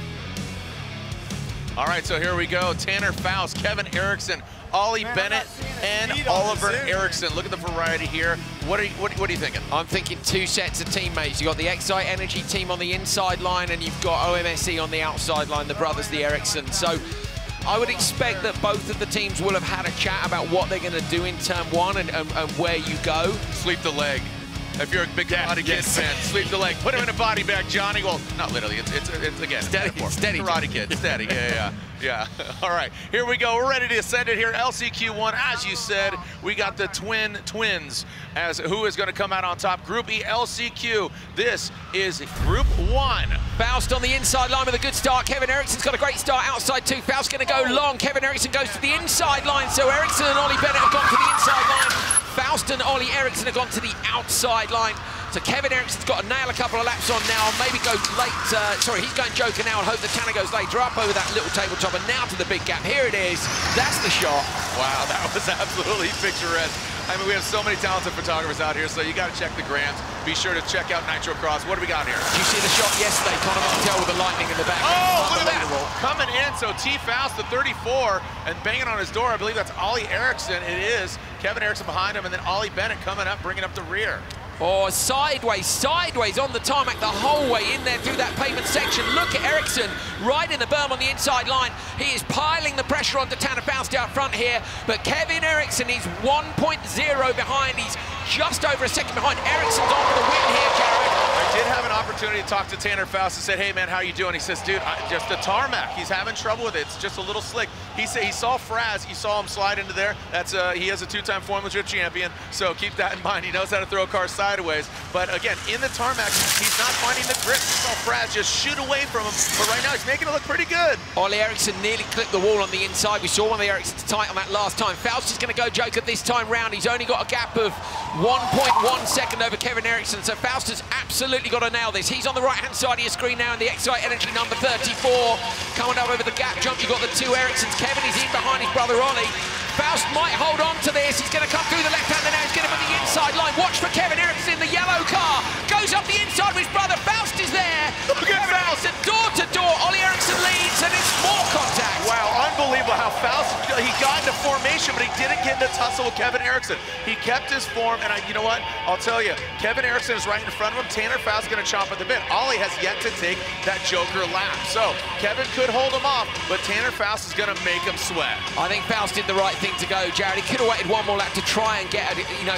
All right, so here we go. Tanner Faust, Kevin Erickson, Ollie Bennett, and Oliver Erickson. Look at the variety here. What are you thinking? I'm thinking 2 sets of teammates. You've got the Excite Energy team on the inside line, and you've got OMSE on the outside line, the brothers, the Erickson. So I would expect that both of the teams will have had a chat about what they're going to do in turn 1 and where you go. Sweep the leg. If you're a big Karate Kid fan, sweep the leg. Put him in a body bag, Johnny. Well, not literally. It's again, steady. Karate Kid, steady. Yeah. All right, here we go. We're ready to ascend it here. LCQ1, as you said, we got the twins as who is going to come out on top. Group E, LCQ. This is Group 1. Faust on the inside line with a good start. Kevin Erickson's got a great start outside too. Faust going to go long. Kevin Erickson goes to the inside line. So Erickson and Ollie Bennett have gone to the inside line. Faust and Ollie Erickson have gone to the outside line. So Kevin Erickson's got to nail a couple of laps on now, maybe go late, he's going Joker now and hope that Tanner goes later up over that little tabletop, and now to the big gap. Here it is, that's the shot. Wow, that was absolutely picturesque. I mean, we have so many talented photographers out here, so you got to check the grams. Be sure to check out Nitrocross. What do we got here? Did you see the shot yesterday? Connor Martell with the lightning in the back. Oh, look at that. Coming in, so T. Faust, the 34, and banging on his door. I believe that's Ollie Erickson. It is. Kevin Erickson behind him, and then Ollie Bennett coming up, bringing up the rear. Oh, sideways on the tarmac the whole way in there through that pavement section. Look at Erickson right in the berm on the inside line. He is piling the pressure onto Tanner Faust out front here, but Kevin Erickson is 1.0 behind. He's just over a second behind. Erickson's on for the win here, Jared. I did have an opportunity to talk to Tanner Faust and said, hey man, how you doing? He says, dude, just the tarmac. He's having trouble with it. It's just a little slick. He said he saw Fraz. He saw him slide into there. That's he has a 2-time Formula Drift champion, so keep that in mind. He knows how to throw a car sideways. But again, in the tarmac, he's not finding the grip. He saw Fraz just shoot away from him. But right now, he's making it look pretty good. Ollie Erickson nearly clipped the wall on the inside. We saw one of the Ericksons tight on that last time. Faust is going to go Joker this time round. He's only got a gap of 1.1 second over Kevin Erickson, so Faust has absolutely got to nail this. He's on the right-hand side of your screen now in the Excite Energy number 34. Coming up over the gap jump, you've got the 2 Ericksons. Kevin is in behind his brother Ollie. Faust might hold on to this. He's going to come through the left-hander now. He's going to put the inside line. Watch for Kevin Erickson in the yellow car. Goes up the inside with his brother. Faust is there. Look at Faust. Door to door. Ollie Erickson leads, and it's more contact. Wow, unbelievable how Faust, he got into formation, but he didn't get in a tussle with Kevin Eriksson. He kept his form, and you know what? I'll tell you, Kevin Eriksson is right in front of him. Tanner Faust is going to chomp at the bit. Ollie has yet to take that Joker lap. So Kevin could hold him off, but Tanner Faust is going to make him sweat. I think Faust did the right thing to go, Jared. He could have waited one more lap to try and get,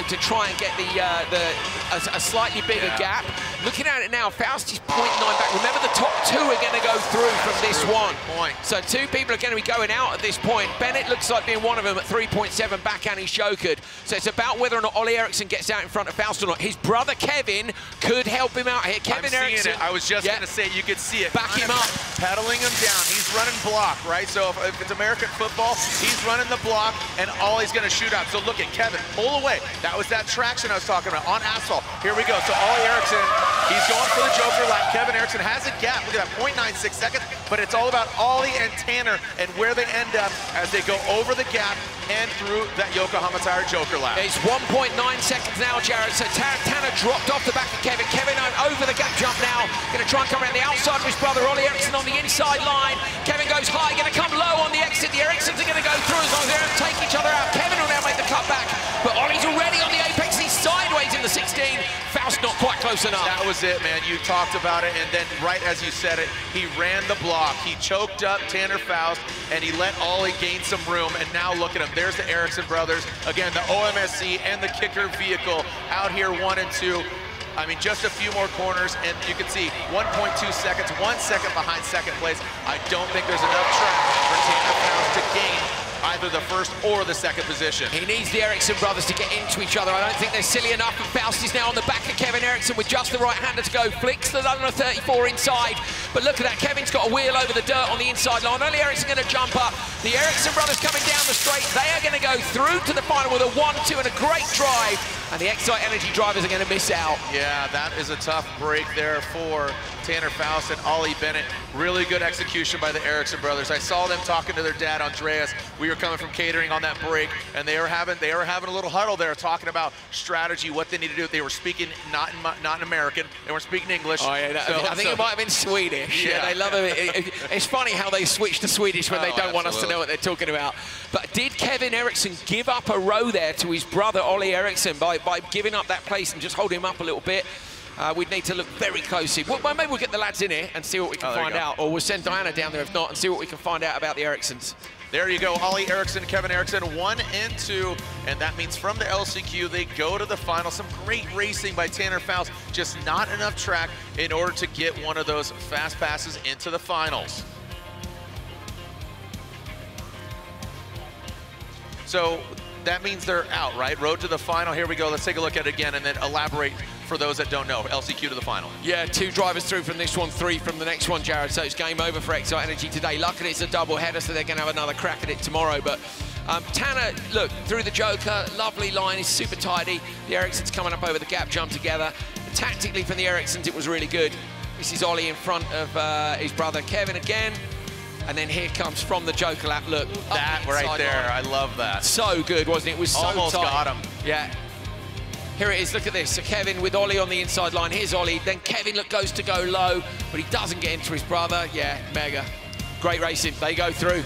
a slightly bigger gap. Looking at it now, Faust is 0.9 back. Remember, the top two are going to go through from this one. So two people are going to be going out at this point. Bennett looks like being one of them at 3.7 back, and he's jokered. So it's about whether or not Ollie Eriksson gets out in front of Faust or not. His brother Kevin could help him out here. Kevin Eriksson. I was just going to say, you could see it. Back him up. Pedaling him down. He's running block, right? So if it's American football, he's running the block, and Ollie's going to shoot out. So look at Kevin, pull away. That was that traction I was talking about on asphalt. Here we go. So Ollie Eriksson, he's going for the Joker lap. Kevin Eriksson has a gap. Look at that, 0.96 seconds. But it's all about Ollie and Tanner and where they end up as they go over the gap and through that Yokohama Tire Joker lap. It's 1.9 seconds now, Jared. So Tanner dropped off the back of Kevin. Kevin over the gap jump now. Going to try and come around the outside of his brother, Ollie Eriksson, on the inside line. Kevin goes high, going to come low on the exit. The Erikssons are going to go through as long as they don't take each other out. Kevin will now make the cut back. But Ollie's already on the apex. He's sideways in the 16. Faust not quite close enough. That was it, man. You talked about it, and then right as you said it, he ran the block. He choked up Tanner Faust, and he let Ollie gain some room, and now look at him. There's the Eriksson brothers. Again, the OMSC and the kicker vehicle out here 1 and 2. I mean, just a few more corners, and you can see 1.2 seconds, 1 second behind second place. I don't think there's enough track for Tanner Faust to gain either the first or the second position. He needs the Eriksson brothers to get into each other. I don't think they're silly enough, and Faust is now on the back of Kevin Eriksson with just the right-hander to go. Flicks the London 34 inside. But look at that, Kevin's got a wheel over the dirt on the inside line. Only Eriksson going to jump up. The Eriksson brothers coming down the straight. They are going to go through to the final with a 1-2 and a great drive. And the Excite Energy drivers are going to miss out. Yeah, that is a tough break there for Tanner Faust and Ollie Bennett. Really good execution by the Eriksson brothers. I saw them talking to their dad, Andreas. We were coming from catering on that break, and they were having a little huddle there, talking about strategy, what they need to do. They were speaking not in American. They weren't speaking English. Oh yeah, I think it might have been Swedish. Yeah, they love it. It's funny how they switch to Swedish when they don't want us to know what they're talking about. But did Kevin Eriksson give up a row there to his brother Ollie Eriksson by giving up that place and just holding him up a little bit? We'd need to look very closely. Well, maybe we'll get the lads in here and see what we can find out, or we'll send Diana down there if not and see what we can find out about the Erikssons. There you go, Ollie Eriksson, Kevin Eriksson, 1 and 2, and that means from the LCQ they go to the final. Some great racing by Tanner Faust, just not enough track in order to get one of those fast passes into the finals. So that means they're out, right? Road to the final, here we go. Let's take a look at it again and then elaborate for those that don't know. LCQ to the final. Yeah, 2 drivers through from this one, 3 from the next one, Jared. So it's game over for Excite Energy today. Luckily, it's a double header, so they're going to have another crack at it tomorrow. But Tanner, look, through the Joker, lovely line, is super tidy. The Erikssons coming up over the gap, jump together. Tactically from the Erikssons, it was really good. This is Ollie in front of his brother Kevin again. And then here comes from the Joker lap, look. That right there, I love that. So good, wasn't it? It was so almost tight. Got him. Yeah. Here it is, look at this. So Kevin with Ollie on the inside line. Here's Ollie. Then Kevin goes to go low, but he doesn't get into his brother. Yeah, mega. Great racing. They go through.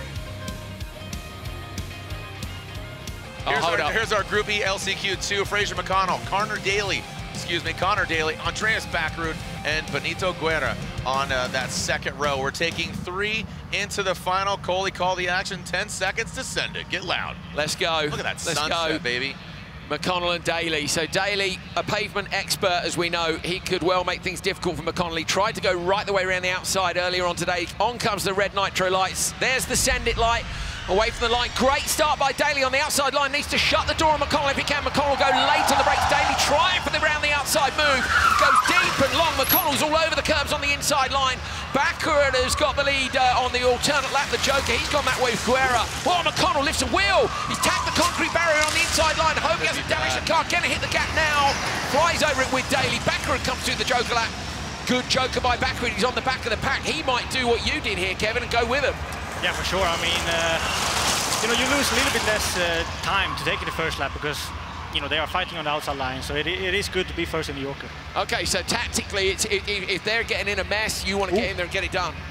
Here's our Group E LCQ2. Fraser McConnell, Connor Daly, Andreas Backrud, and Benito Guerra on that second row. We're taking 3 into the final. Coley, call the action. 10 seconds to send it. Get loud. Let's go. Look at that sunset, baby. McConnell and Daly. So Daly, a pavement expert, as we know, he could well make things difficult for McConnell. He tried to go right the way around the outside earlier on today. On comes the red nitro lights. There's the send it light. Away from the line. Great start by Daly on the outside line. Needs to shut the door on McConnell if he can. McConnell go late on the brakes. Daly trying for the round the outside move. Goes deep and long. McConnell's all over the curbs on the inside line. Backward has got the lead on the alternate lap. The Joker, he's gone that way with Guerra. Oh, McConnell lifts a wheel. He's tapped the concrete barrier on the inside line. I hope he hasn't damaged the car. Gonna hit the gap now. Flies over it with Daly. Backward comes through the Joker lap. Good Joker by Backward. He's on the back of the pack. He might do what you did here, Kevin, and go with him. Yeah, for sure. I mean, you know, you lose a little bit less time to take the first lap because, you know, they are fighting on the outside line, so it is good to be first in the Joker. Okay, so tactically, if they're getting in a mess, you want to get in there and get it done.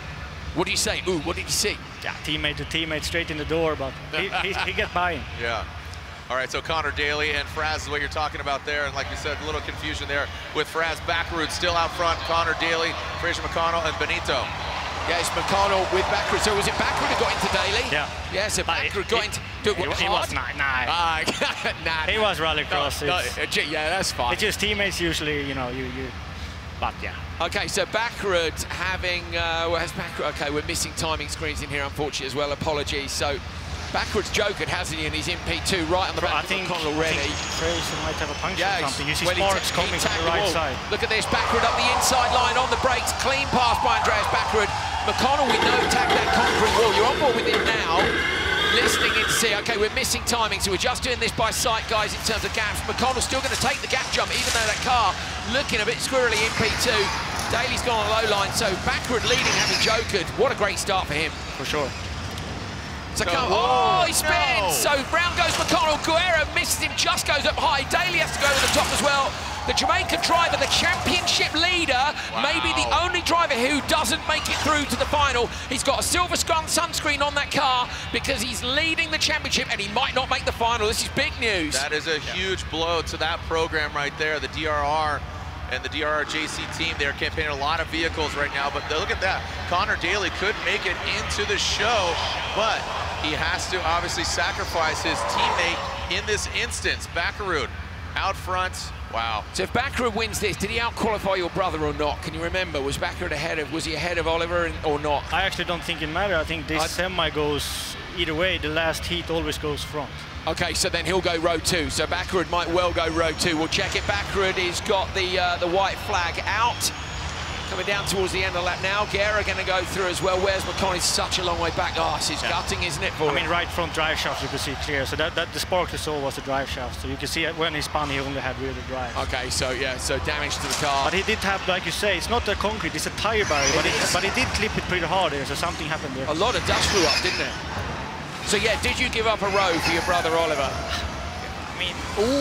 What do you say? Ooh, what did you see? Yeah, teammate to teammate straight in the door, but he get by him. Yeah. All right, so Connor Daly and Fraz is what you're talking about there. And like you said, a little confusion there with Fraz Backroot still out front. Connor Daly, Fraser McConnell, and Benito. Yeah, it's McConnell with Backroot. So was it Backroot who got into Daly? Yeah. Yeah, so Backroot got into... He was not, nah. He was Rallycross. Yeah, that's fine. It's just teammates usually, you know, but yeah. Okay, so Backroot having... has Backroot... Okay, we're missing timing screens in here, unfortunately, as well. Apologies. So Backroot's jokered, hasn't he? And he's in P2 right on the back of McConnell already. I think Fraser might have a puncture or something. You see sparks coming from the right side. Look at this, Backroot up the inside line on the brakes. Clean pass by Andreas Backroot. McConnell, we know, tagged that concrete wall. You're on board with him now. Listening in to see, okay, we're missing timing, so we're just doing this by sight, guys, in terms of gaps. McConnell's still going to take the gap jump, even though that car looking a bit squirrely in P2. Daly's gone on the low line, so Backroot leading, having jokered. What a great start for him. For sure. So oh, he spins! So round goes McConnell. Guerra misses him, just goes up high. Daly has to go over the top as well. The Jamaican driver, the championship leader, maybe the only driver who doesn't make it through to the final. He's got a silver sunscreen on that car because he's leading the championship and he might not make the final. This is big news. That is a huge blow to that program right there, the DRR. And the DRR-JC team, they're campaigning a lot of vehicles right now, but look at that. Connor Daly could make it into the show, but he has to obviously sacrifice his teammate in this instance. Backroot out front, wow. So if Backroot wins this, did he out-qualify your brother or not? Can you remember? Was Backroot was he ahead of Oliver or not? I actually don't think it matters. I think this semi goes either way. The last heat always goes front. Okay, so then he'll go row 2. So Backroot might well go row 2. We'll check it. Backroot has got the white flag out. Coming down towards the end of the lap now. Guerra going to go through as well. Where's McConnell? He's such a long way back. Oh, this is gutting, isn't it, for him? I mean, right front drive shaft you can see clear. So that the spark you saw was the drive shaft. So you can see when he spun, he only had rear drive. Okay, so yeah, so damage to the car. But he did have, like you say, it's not the concrete, it's a tire barrier. But he did clip it pretty hard there, so something happened there. A lot of dust flew up, didn't it? So yeah, did you give up a row for your brother Oliver? I mean,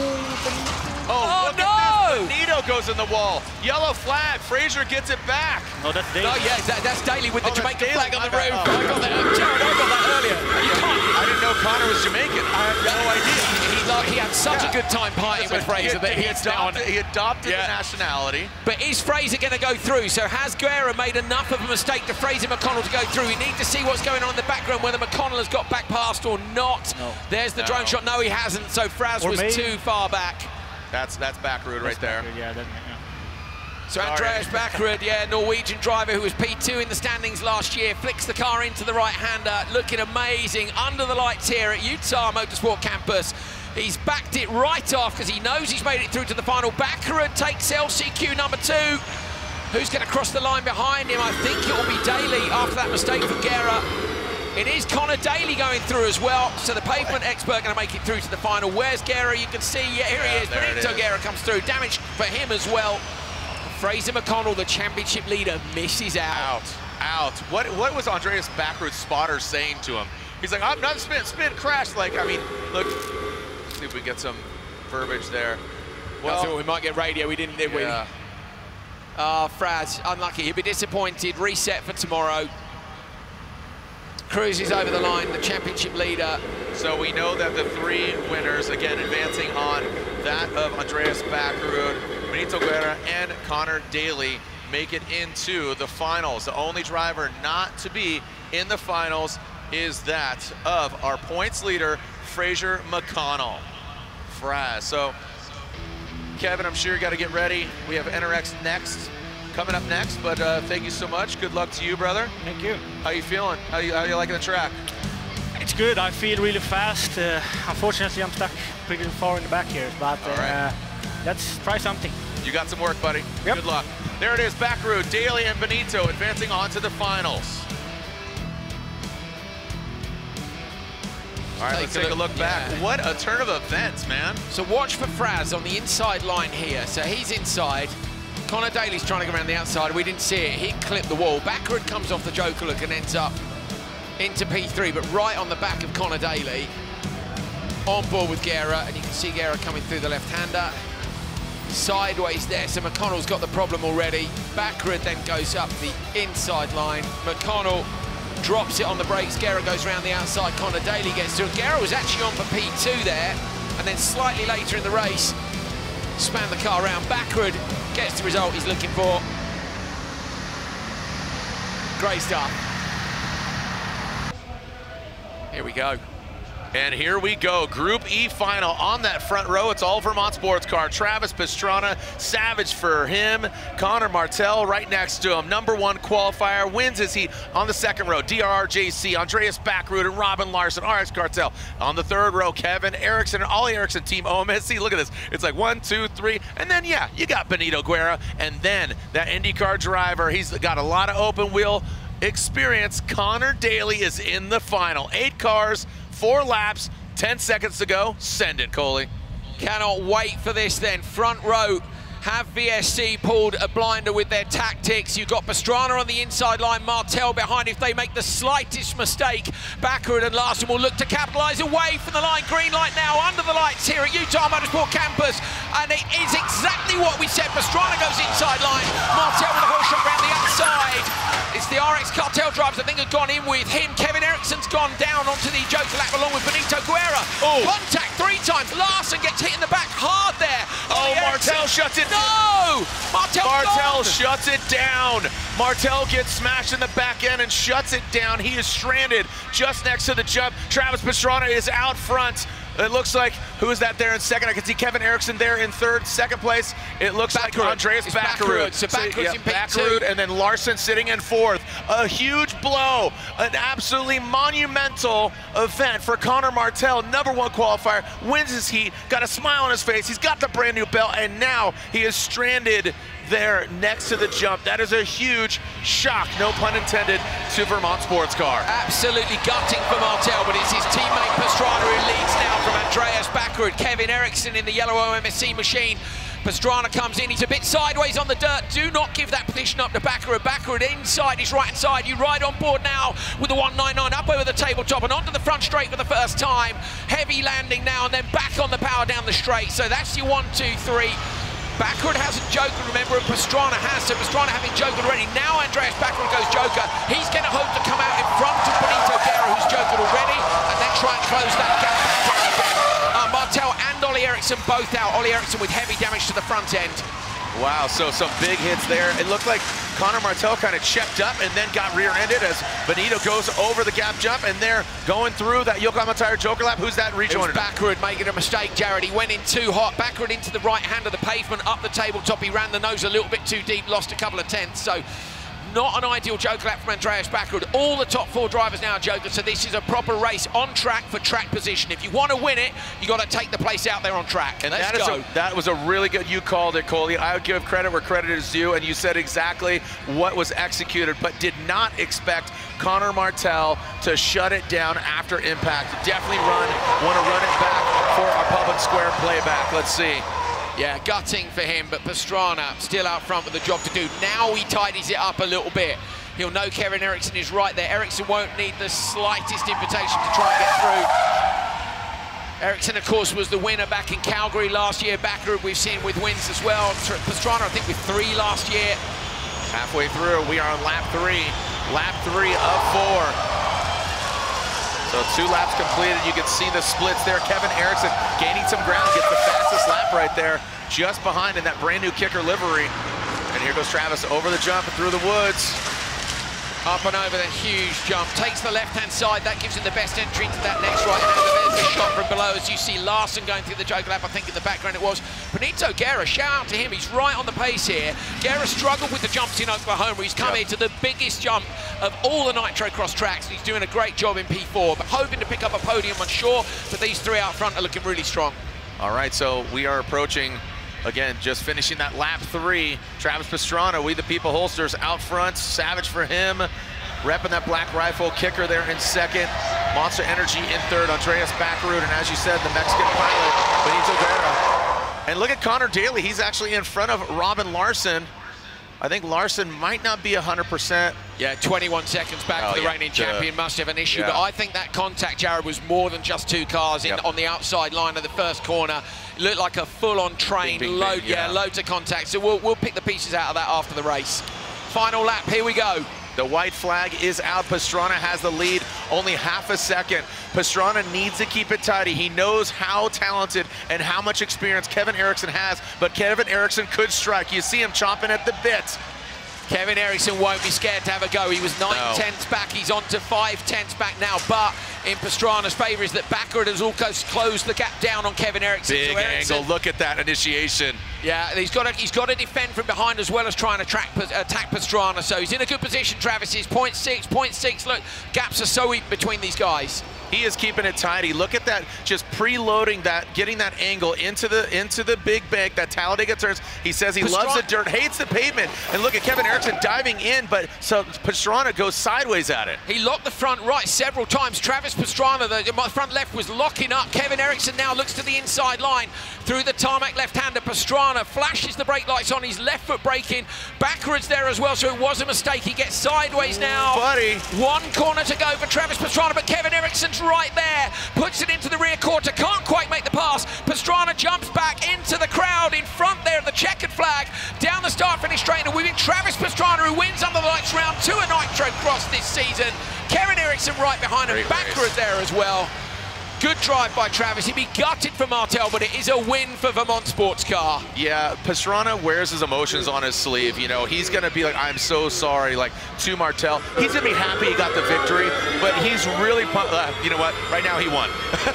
oh no! Benito goes in the wall. Yellow flag. Fraser gets it back. No, that's Daly. Oh yeah, that's Daly with the Jamaican flag on the roof. Oh, I got that. Jared, I got that earlier. I didn't know Connor was Jamaican. I had no idea. He had such a good time partying with Fraser that he adopted the nationality. But is Fraser going to go through? So has Guerra made enough of a mistake to Fraser McConnell to go through? We need to see what's going on in the background, whether McConnell has got back past or not. No. There's the drone shot. No, he hasn't. So Fraz was too far back. That's Backroot right there. Yeah, So Andreas Backroot, Norwegian driver who was P2 in the standings last year, flicks the car into the right-hander, looking amazing under the lights here at Utah Motorsports Campus. He's backed it right off because he knows he's made it through to the final. Backroot takes LCQ number 2. Who's going to cross the line behind him? I think it will be Daly after that mistake for Guerra. It is Connor Daly going through as well, so the pavement expert going to make it through to the final. Where's Guerra? You can see, here he is. Benito Guerra comes through. Damage for him as well. Fraser McConnell, the championship leader, misses out. What was Andreas Backroot's spotter saying to him? He's like, I'm not spin, crash. Like, I mean, look, see if we get some verbiage there. Well, I thought we might get radio. We didn't, did we? Fraz, unlucky. He'll be disappointed. Reset for tomorrow. Cruises over the line, the championship leader. So we know that the 3 winners, again, advancing on that of Andreas Backroot, Benito Guerra, and Connor Daly, make it into the finals. The only driver not to be in the finals is that of our points leader, Fraser McConnell. Fraz. So, Kevin, I'm sure you got to get ready. We have NRX next. Coming up next, but thank you so much. Good luck to you, brother. Thank you. How you feeling? How you liking the track? It's good. I feel really fast. Unfortunately, I'm stuck pretty far in the back here, but let's try something. You got some work, buddy. Yep. Good luck. There it is, Backroot, Daly, and Benito advancing on to the finals. All right, let's take a look back. What a turn of events, man. So watch for Fraz on the inside line here. So he's inside. Connor Daly's trying to go around the outside. We didn't see it. He clipped the wall. Backroot comes off the Joker look and ends up into P3, but right on the back of Connor Daly. On board with Guerra, and you can see Guerra coming through the left-hander. Sideways there, so McConnell's got the problem already. Backroot then goes up the inside line. McConnell drops it on the brakes. Guerra goes around the outside. Connor Daly gets to it. Guerra was actually on for P2 there, and then slightly later in the race, span the car around backward, gets the result he's looking for. Great stuff. Here we go. And here we go, Group E final on that front row. It's all Vermont sports car. Travis Pastrana, savage for him. Connor Martell right next to him. #1 qualifier, wins his heat on the second row. DRRJC, Andreas Backrud and Robin Larson, RX Cartel. On the third row, Kevin Eriksson and Ollie Eriksson, Team OMSC. Look at this. It's like 1, 2, 3. And then, yeah, you got Benito Guerra. And then that IndyCar driver, he's got a lot of open wheel experience. Connor Daly is in the final. 8 cars, 4 laps, 10 seconds to go. Send it, Coley. Cannot wait for this then. Front row have VSC pulled a blinder with their tactics. You've got Pastrana on the inside line, Martell behind. If they make the slightest mistake, Backrud and Larson will look to capitalise away from the line. Green light now under the lights here at Utah Motorsports Campus. And it is exactly what we said. Pastrana goes inside line. Martell with a whole shot around the outside. It's the RX Cartel drivers I think have gone in with him. Kevin Eriksson's gone down onto the Joker lap along with Benito Guerra. Oh. Contact 3 times. Larson gets hit in the back hard there. Oh, Martell shuts it. No! Martell shuts it down. Martell gets smashed in the back end and shuts it down. He is stranded just next to the jump. Travis Pastrana is out front. It looks like, who is that there in second? I can see Kevin Eriksson there in third. Second place, it looks like Andreas Backrud. So Backrud's in Backrud, and then Larson sitting in fourth. A huge blow, an absolutely monumental event for Connor Martell, #1 qualifier, wins his heat, got a smile on his face, he's got the brand new belt, and now he is stranded there next to the jump. That is a huge shock, no pun intended, to Vermont Sports Car. Absolutely gutting for Martell, but it's his teammate Pastrana who leads now from Andreas Backrud. Kevin Eriksson in the yellow OMSC machine. Pastrana comes in, he's a bit sideways on the dirt. Do not give that position up to Backrud. Backrud inside his right hand side. You ride on board now with the 199 up over the tabletop and onto the front straight for the first time. Heavy landing now and then back on the power down the straight. So that's your 1, 2, 3. Backrud hasn't Joker, remember, and Pastrana has, so Pastrana having Joker already. Now Andreas Backrud goes Joker. He's going to hope to come out in front of Benito Guerra, who's Jokered already, and then try and close that gap back down again. Martell and Ollie Eriksson both out. Ollie Eriksson with heavy damage to the front end. Wow, so some big hits there. It looked like Connor Martell kind of checked up and then got rear-ended as Benito goes over the gap jump, and they're going through that Yokohama Tire Joker lap. Who's that rejoining? It was Backrud making a mistake, Jared. He went in too hot. Backrud into the right hand of the pavement, up the tabletop. He ran the nose a little bit too deep, lost a couple of tenths. So not an ideal Joker lap from Andreas Backrud. All the top 4 drivers now are Joker, so this is a proper race on track for track position. If you want to win it, you got to take the place out there on track. And Let's go. That was a really good, you called it, Coley. I would give credit where credit is due, and you said exactly what was executed, but did not expect Connor Martell to shut it down after impact. Definitely want to run it back for our public square playback. Let's see. Yeah, gutting for him, but Pastrana still out front with the job to do. Now he tidies it up a little bit. He'll know Kevin Eriksson is right there. Eriksson won't need the slightest invitation to try and get through. Eriksson, of course, was the winner back in Calgary last year. Backrud we've seen with wins as well. Pastrana, I think, with 3 last year. Halfway through, we are on lap 3. Lap 3 of 4. So 2 laps completed. You can see the splits there. Kevin Eriksson gaining some ground, gets the fastest lap right there, just behind in that brand new kicker livery. And here goes Travis over the jump and through the woods. Up and over the huge jump. Takes the left-hand side. That gives him the best entry into that next right-hander. There's a shot from below as you see Larson going through the Joker lap. I think in the background it was. Benito Guerra, shout out to him. He's right on the pace here. Guerra struggled with the jumps in Oklahoma. He's come here to the biggest jump of all the Nitrocross tracks. He's doing a great job in P4, but hoping to pick up a podium, I'm sure. But these 3 out front are looking really strong. All right, so we are approaching, again, just finishing that lap 3. Travis Pastrana, We the People holsters out front. Savage for him. Repping that black rifle, kicker there in second. Monster Energy in third, Andreas Backrud, and as you said, the Mexican pilot, Benito Guerra. And look at Connor Daly, he's actually in front of Robin Larson. I think Larson might not be 100%. Yeah, 21 seconds back for the reigning champion, must have an issue. But I think that contact, Jared, was more than just 2 cars in on the outside line of the first corner. It looked like a full-on train, loads of contact. So we'll pick the pieces out of that after the race. Final lap, here we go. The white flag is out. Pastrana has the lead, only half a second. Pastrana needs to keep it tidy. He knows how talented and how much experience Kevin Eriksson has, but Kevin Eriksson could strike. You see him chomping at the bit. Kevin Eriksson won't be scared to have a go. He was 9/10 back. He's on to 5/10 back now. But in Pastrana's favour is that Baccarat has also closed the gap down on Kevin Eriksson. Big angle. Look at that initiation. Yeah, he's got to defend from behind as well as trying to attack Pastrana. So he's in a good position. Travis is 0.6. Look, gaps are so deep between these guys. He is keeping it tidy. Look at that, just preloading that, getting that angle into the big bank, that Talladega turns. He says he loves the dirt, hates the pavement. And look at Kevin Eriksson diving in, but so Pastrana goes sideways at it. He locked the front right several times. Travis Pastrana, the front left was locking up. Kevin Eriksson now looks to the inside line through the tarmac left-hander. Pastrana flashes the brake lights on. His left foot braking. Backwards there as well, so it was a mistake. He gets sideways now. Buddy. One corner to go for Travis Pastrana, but Kevin Eriksson's right there. Puts it into the rear quarter. Can't quite make the pass. Pastrana jumps back into the crowd in front there of the checkered flag. Down the start-finish straight, and we've got Travis Pastrana, who wins under the lights round 2 at Nitrocross this season. Kevin Eriksson right behind him. Baccarat there as well. Good drive by Travis. He'd be gutted for Martel, but it is a win for Vermont Sports Car. Yeah, Pastrana wears his emotions on his sleeve. You know, he's going to be like, I'm so sorry, like, to Martel. He's going to be happy he got the victory, but he's really pumped. You know what? Right now, he won.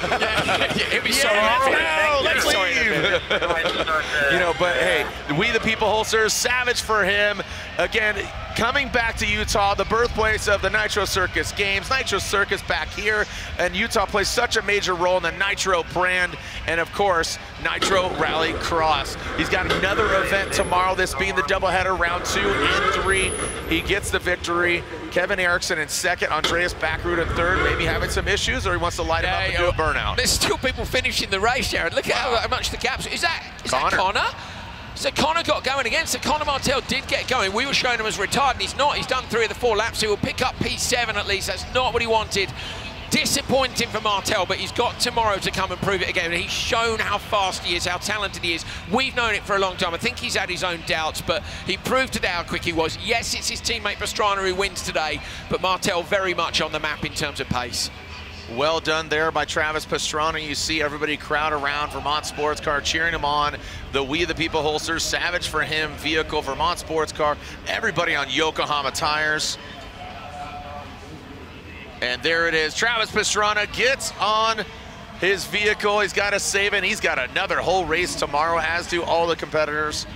He'll be sorry. Yeah, let's leave. You know, but hey, we the people holsters, savage for him. Again, coming back to Utah, the birthplace of the Nitro Circus Games. Nitro Circus back here, and Utah plays such a major role in the Nitro brand, and of course, Nitro Rallycross. He's got another event tomorrow, this being the doubleheader, round 2 and 3. He gets the victory. Kevin Eriksson in second, Andreas Baccarat in third, maybe having some issues, or he wants to light him up and do a burnout. There's still people finishing the race, Jared. Look at how much the gaps. Is that Connor? So Connor got going again, so Connor Martel did get going. We were showing him as retired, and he's not. He's done 3 of the 4 laps, so he'll pick up P7 at least. That's not what he wanted. Disappointing for Martel, but he's got tomorrow to come and prove it again. And he's shown how fast he is, how talented he is. We've known it for a long time. I think he's had his own doubts, but he proved today how quick he was. Yes, it's his teammate Pastrana who wins today, but Martel very much on the map in terms of pace. Well done there by Travis Pastrana. You see everybody crowd around Vermont Sports Car cheering him on. The We the People holsters, savage for him vehicle, Vermont Sports Car. Everybody on Yokohama tires. And there it is. Travis Pastrana gets on his vehicle. He's got to save it. And he's got another whole race tomorrow, as do all the competitors.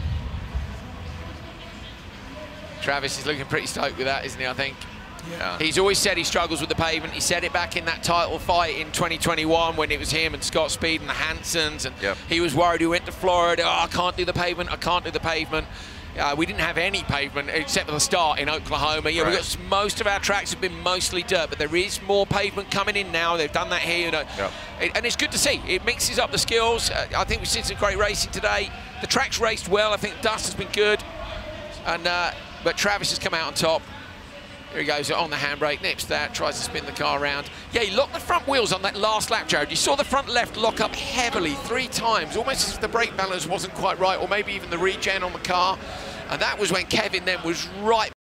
Travis is looking pretty stoked with that, isn't he, I think? Yeah. He's always said he struggles with the pavement. He said it back in that title fight in 2021 when it was him and Scott Speed and the Hansons, and he was worried. He went to Florida. Oh, I can't do the pavement. I can't do the pavement. We didn't have any pavement except for the start in Oklahoma. Yeah, we've got most of our tracks have been mostly dirt, but there is more pavement coming in now. They've done that here, you know, and it's good to see. It mixes up the skills. I think we've seen some great racing today. The track's raced well. I think dust has been good, and but Travis has come out on top. Here he goes on the handbrake, nips that, tries to spin the car around. Yeah, he locked the front wheels on that last lap, Jared. You saw the front left lock up heavily 3 times, almost as if the brake balance wasn't quite right, or maybe even the regen on the car. And that was when Kevin then was right